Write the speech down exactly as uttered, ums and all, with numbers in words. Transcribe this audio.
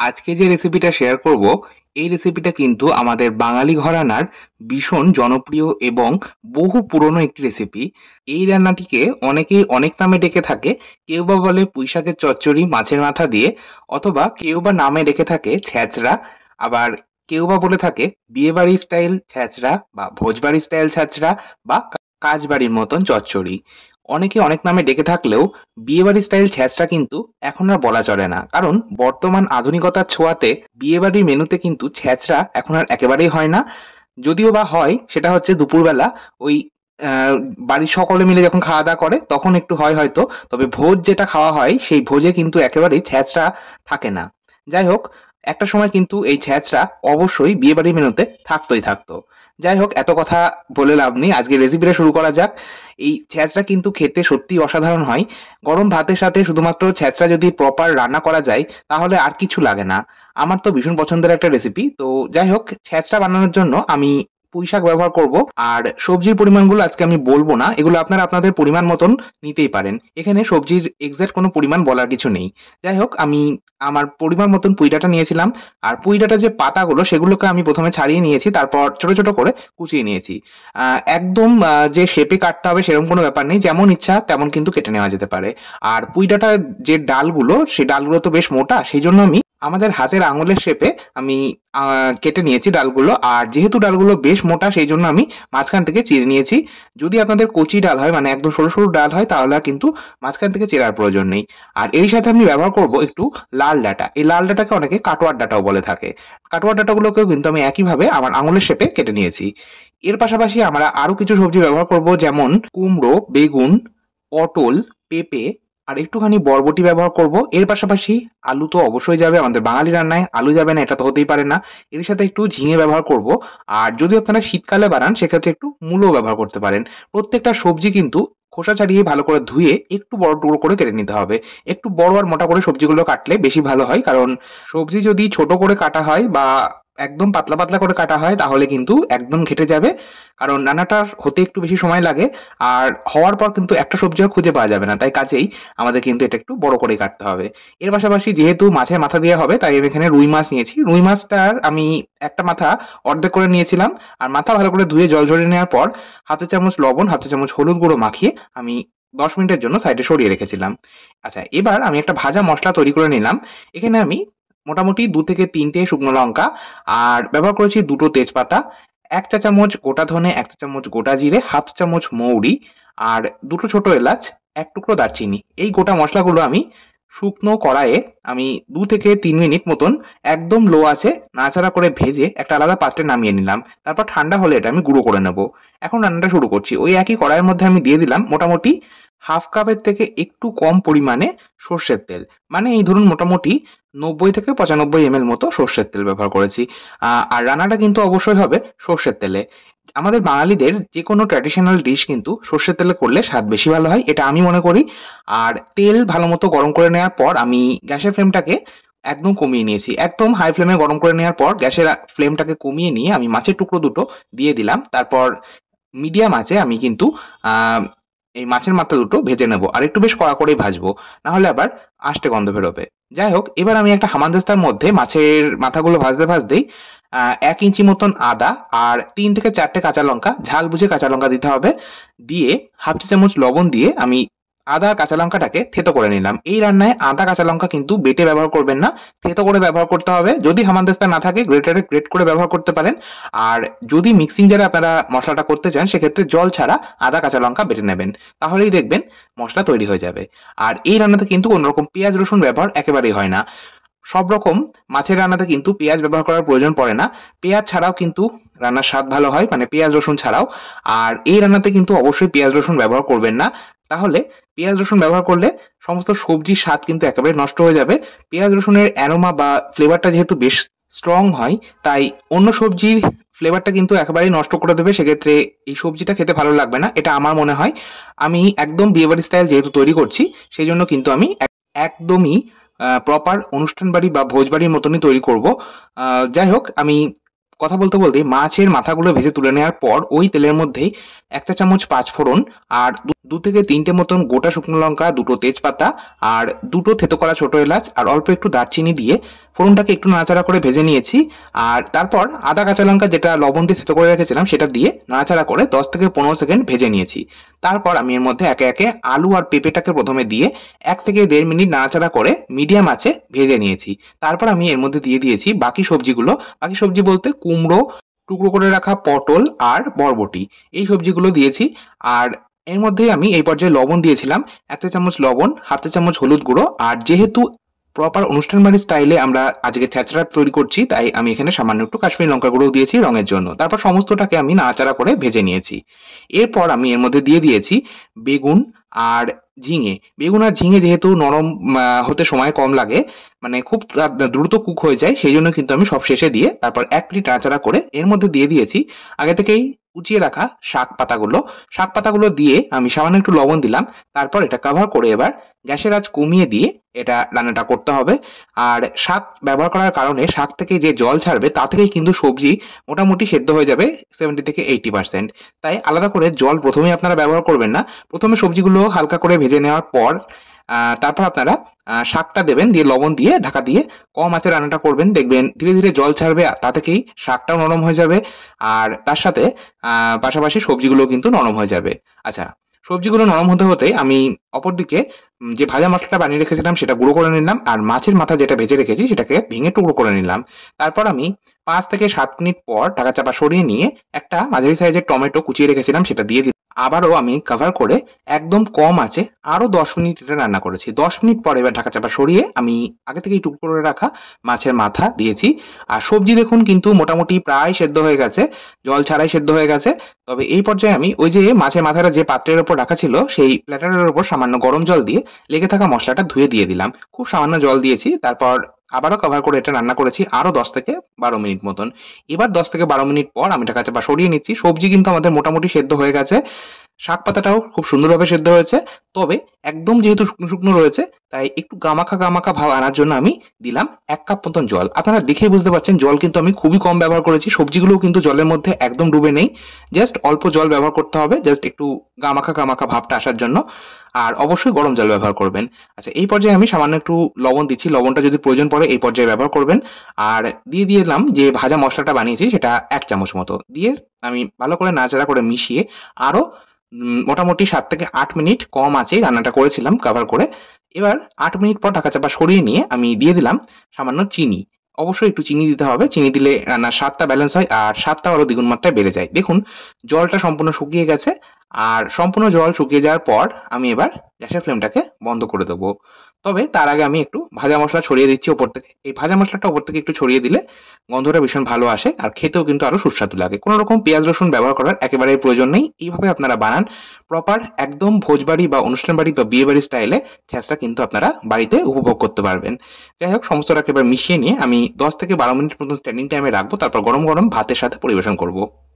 আজকে যে রেসিপিটা শেয়ার করব, এই রেসিপিটা কিন্তু আমাদের বাঙালি ঘরানার ভীষণ জনপ্রিয় এবং বহু পুরনো একটি রেসিপি। এই রান্নাটিকে অনেকেই অনেক নামে ডেকে থাকে। কেউ বা বলে পুঁইশাকের চচ্চড়ি মাছের মাথা দিয়ে, অথবা কেউ বা নামে ডেকে থাকে ছ্যাঁচড়া। আবার কেউ বা বলে থাকে বিয়েবাড়ি স্টাইল ছ্যাঁচড়া বা ভোজবাড়ি স্টাইল ছ্যাঁচড়া বা কা- কাজবাড়ির মতন চচ্চড়ি। অনেকে অনেক নামে ডেকে থাকলেও বিয়েবাড়ি স্টাইল ছ্যাঁচড়া কিন্তু এখন আর বলা চলে না, কারণ বর্তমান আধুনিকতার ছোঁয়াতে বিয়েবাড়ির মেনুতে কিন্তু ছ্যাঁচড়া এখন আর একেবারেই হয় না। যদিও বা হয়, সেটা হচ্ছে দুপুরবেলা ওই আহ, বাড়ির সকলে মিলে যখন খাওয়া দাওয়া করে তখন একটু হয় হয়তো। তবে ভোজ যেটা খাওয়া হয় সেই ভোজে কিন্তু একেবারেই ছ্যাঁচড়া থাকে না। যাই হোক, একটা সময় কিন্তু এই ছ্যাঁচড়া অবশ্যই বিয়েবাড়ির মেনুতে থাকতোই থাকতো। যাই হোক, এত কথা বলে লাভ নেই, আজকে রেসিপিটা শুরু করা যাক। এই ছ্যাঁচড়া কিন্তু খেতে সত্যি অসাধারণ হয়। গরম ভাতের সাথে শুধুমাত্র ছ্যাঁচড়া যদি প্রপার রান্না করা যায়, তাহলে আর কিছু লাগে না। আমার তো ভীষণ পছন্দের একটা রেসিপি। তো যাই হোক, ছ্যাঁচড়া বানানোর জন্য আমি পুঁই শাক ব্যবহার করব। আর সবজির পরিমাণগুলো আজকে আমি বলবো না, এগুলো আপনারা আপনাদের পরিমাণ মতন নিতেই পারেন। এখানে সবজির এক্সাক্ট কোনো পরিমাণ বলার কিছু নেই। যাই হোক, আমি আমার পরিমাণ মতন পুঁই ডাঁটা নিয়েছিলাম। আর পুঁই ডাঁটার যে পাতাগুলো সেগুলোকে আমি প্রথমে ছাড়িয়ে নিয়েছি, তারপর ছোট ছোট করে কুচিয়ে নিয়েছি। আহ, একদম আহ, যে শেপে কাটতে হবে সেরকম কোনো ব্যাপার নেই, যেমন ইচ্ছা তেমন কিন্তু কেটে নেওয়া যেতে পারে। আর পুঁই ডাঁটার যে ডালগুলো, সেই ডালগুলো তো বেশ মোটা, সেই জন্য আমি আমাদের হাতের আঙুলের শেপে আমি আহ, কেটে নিয়েছি ডালগুলো। আর যেহেতু ডালগুলো বেশ মোটা, সেই জন্য আমি মাঝখান থেকে চিড়ে নিয়েছি। যদি আপনাদের কচি ডাল হয়, মানে একদম সরু সরু ডাল হয়, তাহলে আর কিন্তু মাঝখান থেকে চেরার প্রয়োজন নেই। আর এর সাথে আমি ব্যবহার করব একটু লাল ডাঁটা। এই লাল ডাঁটাকে অনেকে কাটোয়ার ডাঁটাও বলে থাকে। কাটোয়ার ডাঁটাগুলোকেও কিন্তু আমি একইভাবে আমার আঙুলের শেপে কেটে নিয়েছি। এর পাশাপাশি আমরা আরো কিছু সবজি ব্যবহার করব, যেমন কুমড়ো, বেগুন, পটল, পেঁপে, আর একটুখানি বরবটি ব্যবহার করব। এর পাশাপাশি আলু তো অবশ্যই যাবে, আমাদের বাঙালি রান্নায় আলু যাবে না এটা তো হতেই পারে না। এর সাথে একটু ঝিঙে ব্যবহার করব। আর যদি আপনারা শীতকালে বানান, সেক্ষেত্রে একটু মূলো ব্যবহার করতে পারেন। প্রত্যেকটা সবজি কিন্তু খোসা ছাড়িয়ে ভালো করে ধুয়ে একটু বড় টুকরো করে কেটে নিতে হবে। একটু বড় আর মোটা করে সবজিগুলো কাটলে বেশি ভালো হয়, কারণ সবজি যদি ছোট করে কাটা হয় বা একদম পাতলা পাতলা করে কাটা হয়, তাহলে কিন্তু একদম ঘেটে যাবে। কারণ রান্নাটা হতে একটু বেশি সময় লাগে। আর হওয়ার পর কিন্তু একটা সবজিও খুঁজে পাওয়া যাবে না, তাই কাজেই আমাদের কিন্তু এটা একটু বড় করেই কাটতে হবে। এর পাশাপাশি যেহেতু মাছের মাথা দেওয়া হবে, তাই আমি এখানে রুই মাছ নিয়েছি। রুই মাছটার আমি একটা মাথা অর্ধেক করে নিয়েছিলাম। আর মাথা ভালো করে ধুয়ে জল ঝরিয়ে নেওয়ার পর হাতে চামচ লবণ, হাতে চামচ হলুদ গুঁড়ো মাখিয়ে আমি দশ মিনিটের জন্য সাইডে সরিয়ে রেখেছিলাম। আচ্ছা, এবার আমি একটা ভাজা মশলা তৈরি করে নিলাম। এখানে আমি মোটামুটি দু থেকে তিনটে শুকনো লঙ্কা, আর ব্যবহার করেছি দুটো তেজপাতা, এক চা চামচ গোটা ধনে, এক চা চামচ গোটা জিরে, হাফ চা চামচ মৌরি, আর দুটো ছোট এলাচ, এক টুকরো দারচিনি। এই গোটা মশলাগুলো আমি শুকনো কড়াইয়ে আমি দু থেকে তিন মিনিট মতন একদম লো আছে নাড়াচাড়া করে ভেজে একটা আলাদা পাত্রে নামিয়ে নিলাম। তারপর ঠান্ডা হলে এটা আমি গুঁড়ো করে নেব। এখন রান্নাটা শুরু করছি। ওই একই কড়াইয়ের মধ্যে আমি দিয়ে দিলাম মোটামুটি হাফ কাপের থেকে একটু কম পরিমাণে সর্ষের তেল। মানে এই ধরুন মোটামুটি নব্বই থেকে পঁচানব্বই এম এল মতো সর্ষের তেল ব্যবহার করেছি। আহ, আর রান্নাটা কিন্তু অবশ্যই হবে সর্ষের তেলে। আমাদের বাঙালিদের যে কোনো ট্র্যাডিশনাল ডিশ কিন্তু সর্ষের তেলে করলে স্বাদ বেশি ভালো হয়, এটা আমি মনে করি। আর তেল ভালো মতো গরম করে নেওয়ার পর আমি গ্যাসের ফ্লেমটাকে একদম কমিয়ে নিয়েছি। একদম হাই ফ্লেমে গরম করে নেওয়ার পর গ্যাসের ফ্লেমটাকে কমিয়ে নিয়ে আমি মাছের টুকরো দুটো দিয়ে দিলাম। তারপর মিডিয়াম আছে আমি কিন্তু আহ এই মাছের মাথা দুটো ভেজে নেব, আর একটু বেশ কড়া করেই ভাজবো, না হলে আবার আষ্টে গন্ধ বেরোবে। যাই হোক, এবার আমি একটা হামানদিস্তার মধ্যে মাছের মাথাগুলো ভাজতে ভাজতেই আহ, এক ইঞ্চি মতন আদা আর তিন থেকে চারটে কাঁচা লঙ্কা, ঝাল বুঝে কাঁচা লঙ্কা দিতে হবে, দিয়ে হাফ চা চামচ লবণ দিয়ে আমি আদা আর কাঁচা লঙ্কাটাকে থেতো করে নিলাম। এই রান্নায় আদা কাঁচা লঙ্কা কিন্তু বেটে ব্যবহার করবেন না, থেতো করে ব্যবহার করতে হবে। যদি হামানদিস্তা না থাকে, গ্রেটারে গ্রেট করে ব্যবহার করতে পারেন। আর যদি মিক্সিং জারে আপনারা মশলাটা করতে চান, সেক্ষেত্রে জল ছাড়া আদা কাঁচা লঙ্কা বেটে নেবেন, তাহলেই দেখবেন মশলা তৈরি হয়ে যাবে। আর এই রান্নাতে কিন্তু কোনো রকম পেঁয়াজ রসুন ব্যবহার একেবারেই হয় না। সব রকম মাছের রান্নাতে কিন্তু পেঁয়াজ ব্যবহার করার প্রয়োজন পড়ে না। পেঁয়াজ ছাড়াও কিন্তু রান্নার স্বাদ ভালো হয়, মানে পেঁয়াজ রসুন ছাড়াও। আর এই রান্নাতে কিন্তু অবশ্যই পেঁয়াজ রসুন ব্যবহার করবেন না, তাহলে পেঁয়াজ রসুন ব্যবহার করলে সমস্ত সবজির স্বাদ কিন্তু একেবারে নষ্ট হয়ে যাবে। পেঁয়াজ রসুনের অ্যারোমা বা ফ্লেভারটা যেহেতু বেশ স্ট্রং হয়, তাই অন্য সবজির ফ্লেভারটা কিন্তু একেবারেই নষ্ট করে দেবে। সেক্ষেত্রে এই সবজিটা খেতে ভালো লাগবে না, এটা আমার মনে হয়। আমি একদম বিয়েবাড়ি স্টাইল যেহেতু তৈরি করছি, সেই জন্য কিন্তু আমি এক- একদমই প্রপার অনুষ্ঠান বাড়ি বা ভোজ বাড়ির মতনই তৈরি করব। আহ, যাই হোক, আমি কথা বলতে বলতে মাছের মাথাগুলো ভেজে তুলে নেওয়ার পর ওই তেলের মধ্যেই এক চা চামচ পাঁচ ফোড়ন আর দু দু থেকে তিনটে মতন গোটা শুকনো লঙ্কা, দুটো তেজপাতা আর দুটো থেতো করা ছোট এলাচ আর অল্প একটু দারচিনি দিয়ে ফোড়নটাকে একটু নাড়াচাড়া করে ভেজে নিয়েছি। আর তারপর আদা কাঁচা লঙ্কা যেটা লবণ দিয়ে থেতো করে রেখেছিলাম সেটা দিয়ে নাড়াচাড়া করে দশ থেকে পনেরো সেকেন্ড ভেজে নিয়েছি। তারপর আমি এর মধ্যে একে একে আলু আর পেঁপেটাকে প্রথমে দিয়ে এক থেকে দেড় মিনিট নাড়াচাড়া করে মিডিয়াম আঁচে ভেজে নিয়েছি। তারপর আমি এর মধ্যে দিয়ে দিয়েছি বাকি সবজিগুলো। বাকি সবজি বলতে কুমড়ো, টুকরো করে রাখা পটল আর বরবটি, এই সবজিগুলো দিয়েছি। আর এর মধ্যে আমি এই পর্যায়ে লবণ দিয়েছিলাম, এক চা চামচ লবণ, হাফ চা চামচ হলুদ গুঁড়ো। আর যেহেতু প্রপার অনুষ্ঠান বাড়ির স্টাইলে আমরা আজকে ছ্যাঁচড়া তৈরি করছি, তাই আমি এখানে সামান্য একটু কাশ্মীরি লঙ্কা গুঁড়ো দিয়েছি রঙের জন্য। তারপর সমস্তটাকে আমি নাড়াচাড়া করে ভেজে নিয়েছি। এরপর আমি এর মধ্যে দিয়ে দিয়েছি বেগুন আর ঝিঙে। বেগুন আর ঝিঙে যেহেতু নরম আহ, হতে সময় কম লাগে, মানে খুব তা- দ্রুত কুক হয়ে যায়, সেই জন্য কিন্তু আমি সব শেষে দিয়ে তারপর এক প্লেট নাড়াচাড়া করে এর মধ্যে দিয়ে দিয়েছি আগে থেকেই কুচিয়ে রাখা শাক পাতাগুলো। শাক পাতাগুলো দিয়ে আমি সামান্য একটু লবণ দিলাম। তারপর এটা কভার করে এবার গ্যাসের আঁচ কমিয়ে দিয়ে এটা রান্নাটা করতে হবে। আর শাক ব্যবহার করার কারণে শাক থেকে যে জল ছাড়বে তা থেকেই কিন্তু সবজি মোটামুটি সেদ্ধ হয়ে যাবে সেভেন্টি থেকে এইটি পার্সেন্ট। তাই আলাদা করে জল প্রথমেই আপনারা ব্যবহার করবেন না। প্রথমে সবজিগুলো হালকা করে ভেজে নেওয়ার পর আহ, তারপর আপনারা আহ, শাকটা দেবেন, দিয়ে লবণ দিয়ে ঢাকা দিয়ে কম আঁচে রান্নাটা করবেন। দেখবেন ধীরে ধীরে জল ছাড়বে, তা থেকেই শাকটাও নরম হয়ে যাবে। আর তার সাথে আহ, পাশাপাশি সবজিগুলো কিন্তু নরম হয়ে যাবে। আচ্ছা, সবজিগুলো নরম হতে হতে আমি অপরদিকে উম, যে ভাজা মশলাটা বানিয়ে রেখেছিলাম সেটা গুঁড়ো করে নিলাম। আর মাছের মাথা যেটা ভেজে রেখেছি সেটাকে ভেঙে টুকরো করে নিলাম। তারপর আমি পাঁচ থেকে সাত মিনিট পর ঢাকা চাপা সরিয়ে নিয়ে একটা মাঝারি সাইজের টমেটো কুচিয়ে রেখেছিলাম সেটা দিয়ে দিলাম। আবারও আমি কভার করে একদম কম আছে আরো দশ মিনিট এটা রান্না করেছি। দশ মিনিট পর এবার ঢাকা চাপা সরিয়ে আমি আগে থেকেই টুকরো করে রাখা মাছের মাথা দিয়েছি। আর সবজি দেখুন কিন্তু মোটামুটি প্রায় সেদ্ধ হয়ে গেছে, জল ছাড়াই সেদ্ধ হয়ে গেছে। তবে এই পর্যায়ে আমি ওই যে মাছের মাথাটা যে পাত্রের ওপর রাখা ছিল সেই প্ল্যাটারের ওপর সামান্য গরম জল দিয়ে লেগে থাকা মশলাটা ধুয়ে দিয়ে দিলাম। খুব সামান্য জল দিয়েছি। তারপর আবারও কভার করে এটা রান্না করেছি আরো দশ থেকে বারো মিনিট মতন। এবার দশ থেকে বারো মিনিট পর আমি ঢাকা চাপা সরিয়ে নিচ্ছি। সবজি কিন্তু আমাদের মোটামুটি সেদ্ধ হয়ে গেছে। শাক পাতাটাও খুব সুন্দরভাবে সেদ্ধ হয়েছে। তবে একদম যেহেতু শুকনো শুকনো রয়েছে, তাই একটু গামাখা গামাখা ভাব আনার জন্য আমি দিলাম এক কাপ মতন জল। আপনারা দেখেই বুঝতে পারছেন জল কিন্তু আমি খুবই কম ব্যবহার করেছি। সবজিগুলোও কিন্তু জলের মধ্যে একদম ডুবে নেই, জাস্ট অল্প জল ব্যবহার করতে হবে, জাস্ট একটু গামাখা গামাখা ভাবটা আসার জন্য। আর অবশ্যই গরম জল ব্যবহার করবেন। আচ্ছা, এই পর্যায়ে আমি সামান্য একটু লবণ দিচ্ছি। লবণটা যদি প্রয়োজন পড়ে এই পর্যায়ে ব্যবহার করবেন। আর দিয়ে দিলাম যে ভাজা মশলাটা বানিয়েছি সেটা এক চামচ মতো দিয়ে আমি ভালো করে নাড়াচাড়া করে মিশিয়ে আরো উম, মোটামুটি সাত থেকে আট মিনিট কম আঁচে রান্নাটা করেছিলাম কভার করে। এবার আট মিনিট পর ঢাকা চাপা সরিয়ে নিয়ে আমি দিয়ে দিলাম সামান্য চিনি। অবশ্যই একটু চিনি দিতে হবে, চিনি দিলে রান্নার স্বাদটা ব্যালেন্স হয় আর স্বাদটা আরো দ্বিগুণ মাত্রায় বেড়ে যায়। দেখুন জলটা সম্পূর্ণ শুকিয়ে গেছে। আর সম্পূর্ণ জল শুকিয়ে যাওয়ার পর আমি এবার গ্যাসের ফ্লেমটাকে বন্ধ করে দেবো। তবে তার আগে আমি একটু ভাজা মশলা ছড়িয়ে দিচ্ছি ওপর থেকে। এই ভাজা মশলাটা ওপর থেকে একটু ছড়িয়ে দিলে গন্ধটা ভীষণ ভালো আসে আর খেতেও কিন্তু আরো সুস্বাদু লাগে। কোনো রকম পেঁয়াজ রসুন ব্যবহার করার একেবারেই প্রয়োজন নেই। এইভাবে আপনারা বানান প্রপার একদম ভোজবাড়ি বা অনুষ্ঠান বাড়ি বা বিয়ে বাড়ি স্টাইলে ছ্যাঁচড়া কিন্তু আপনারা বাড়িতে উপভোগ করতে পারবেন। যাই হোক, সমস্তটাকে এবার মিশিয়ে নিয়ে আমি দশ থেকে বারো মিনিট মতো স্ট্যান্ডিং টাইমে রাখবো। তারপর গরম গরম ভাতের সাথে পরিবেশন করব।